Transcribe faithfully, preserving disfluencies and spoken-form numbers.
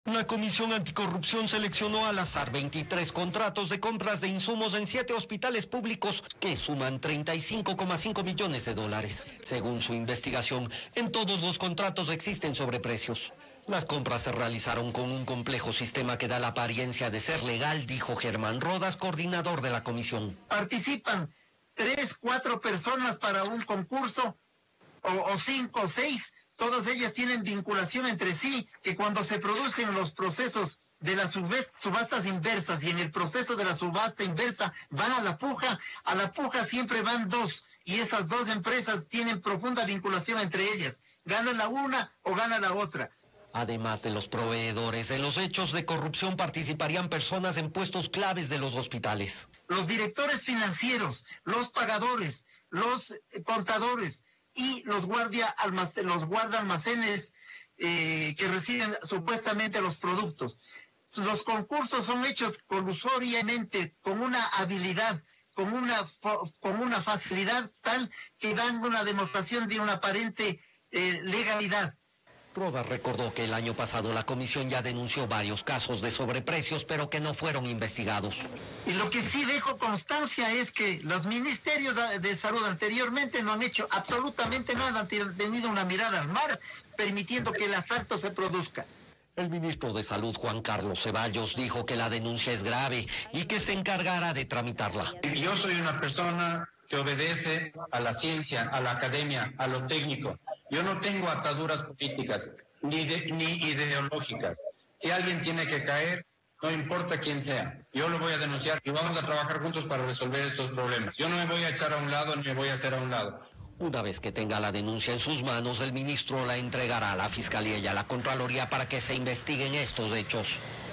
La Comisión Anticorrupción seleccionó al azar veintitrés contratos de compras de insumos en siete hospitales públicos que suman treinta y cinco coma cinco millones de dólares. Según su investigación, en todos los contratos existen sobreprecios. Las compras se realizaron con un complejo sistema que da la apariencia de ser legal, dijo Germán Rodas, coordinador de la comisión. Participan tres, cuatro personas para un concurso, o, o cinco, o seis. Todas ellas tienen vinculación entre sí, que cuando se producen los procesos de las subastas inversas y en el proceso de la subasta inversa van a la puja, a la puja siempre van dos, y esas dos empresas tienen profunda vinculación entre ellas. Gana la una o gana la otra. Además de los proveedores, en los hechos de corrupción participarían personas en puestos claves de los hospitales. Los directores financieros, los pagadores, los contadores y los guardia almacén, los guardaalmacenes eh, que reciben supuestamente los productos. Los concursos son hechos colusoriamente, con una habilidad, con una, con una facilidad tal que dan una demostración de una aparente eh, legalidad. Rodas recordó que el año pasado la comisión ya denunció varios casos de sobreprecios, pero que no fueron investigados. Y lo que sí dejo constancia es que los ministerios de salud anteriormente no han hecho absolutamente nada, han tenido una mirada al mar, permitiendo que el asalto se produzca. El ministro de Salud, Juan Carlos Ceballos, dijo que la denuncia es grave y que se encargará de tramitarla. Yo soy una persona que obedece a la ciencia, a la academia, a lo técnico. Yo no tengo ataduras políticas ni, de, ni ideológicas. Si alguien tiene que caer, no importa quién sea, yo lo voy a denunciar y vamos a trabajar juntos para resolver estos problemas. Yo no me voy a echar a un lado ni me voy a hacer a un lado. Una vez que tenga la denuncia en sus manos, el ministro la entregará a la Fiscalía y a la Contraloría para que se investiguen estos hechos.